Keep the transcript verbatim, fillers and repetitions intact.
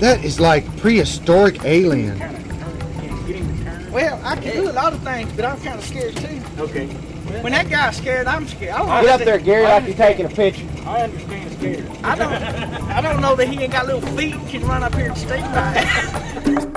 That is like prehistoric alien. Well, I can do a lot of things, but I'm kind of scared too. Okay. When that guy's scared, I'm scared. I don't Get up understand- there, Gary, like you're taking a picture. I understand scared. I don't. I don't know that he ain't got little feet and can run up here and stay by.